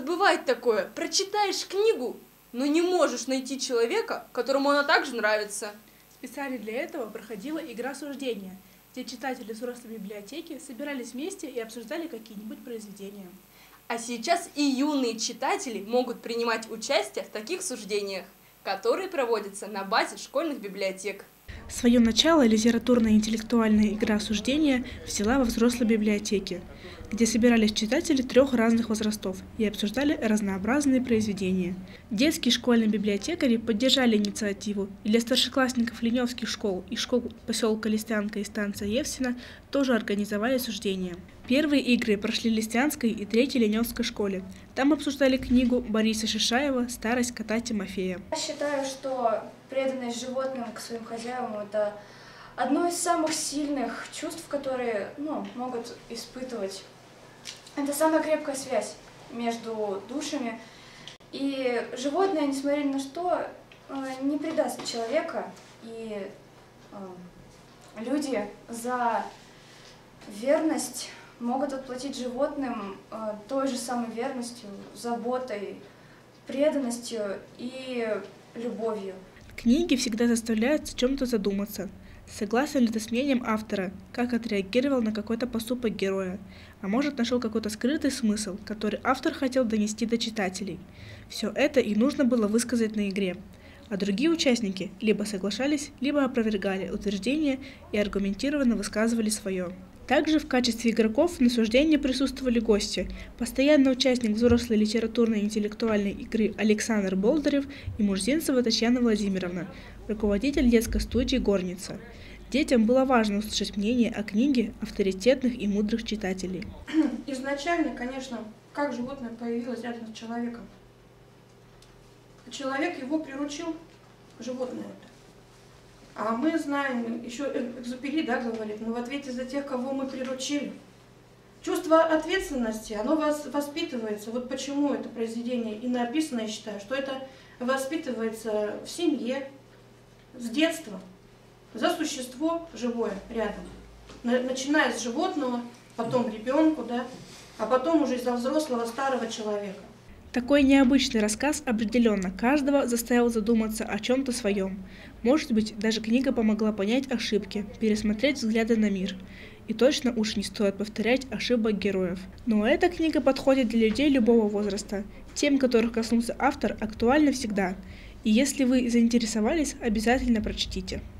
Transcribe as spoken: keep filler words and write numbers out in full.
бывает такое, прочитаешь книгу, но не можешь найти человека, которому она также нравится. Специально для этого проходила игра суждения, где читатели взрослой библиотеки собирались вместе и обсуждали какие-нибудь произведения. А сейчас и юные читатели могут принимать участие в таких суждениях, которые проводятся на базе школьных библиотек. Свое начало литературная интеллектуальная игра суждения взяла во взрослой библиотеке, где собирались читатели трех разных возрастов и обсуждали разнообразные произведения. Детские школьные библиотекари поддержали инициативу, и для старшеклассников леневских школ и школ поселка Листянка и станция Евсина тоже организовали суждения. Первые игры прошли в Листянской и Третьей Леневской школе. Там обсуждали книгу Бориса Шишаева «Старость кота Тимофея». Я считаю, что преданность животным к своим хозяевам – это одно из самых сильных чувств, которые ну, могут испытывать. Это самая крепкая связь между душами. И животное, несмотря ни на что, не предаст человека. И люди за верность могут отплатить животным той же самой верностью, заботой, преданностью и любовью. Книги всегда заставляют о чем-то задуматься. Согласен ли ты с мнением автора, как отреагировал на какой-то поступок героя, а может нашел какой-то скрытый смысл, который автор хотел донести до читателей. Все это и нужно было высказать на игре. А другие участники либо соглашались, либо опровергали утверждения и аргументированно высказывали свое. Также в качестве игроков на суждении присутствовали гости, постоянный участник взрослой литературной интеллектуальной игры Александр Болдырев и Мужзинцева Татьяна Владимировна, руководитель детской студии «Горница». Детям было важно услышать мнение о книге авторитетных и мудрых читателей. Изначально, конечно, как животное появилось рядом с человеком. Человек его приручил, животное это. А мы знаем, еще Экзюпери, да, говорит, мы в ответе за тех, кого мы приручили. Чувство ответственности, оно воспитывается. Вот почему это произведение и написано, я считаю, что это воспитывается в семье, с детства, за существо живое рядом. Начиная с животного, потом ребенку, да, а потом уже из-за взрослого старого человека. Такой необычный рассказ определенно каждого заставил задуматься о чем-то своем. Может быть, даже книга помогла понять ошибки, пересмотреть взгляды на мир. И точно уж не стоит повторять ошибок героев. Но эта книга подходит для людей любого возраста. Тем, которых коснулся автор, актуальна всегда. И если вы заинтересовались, обязательно прочтите.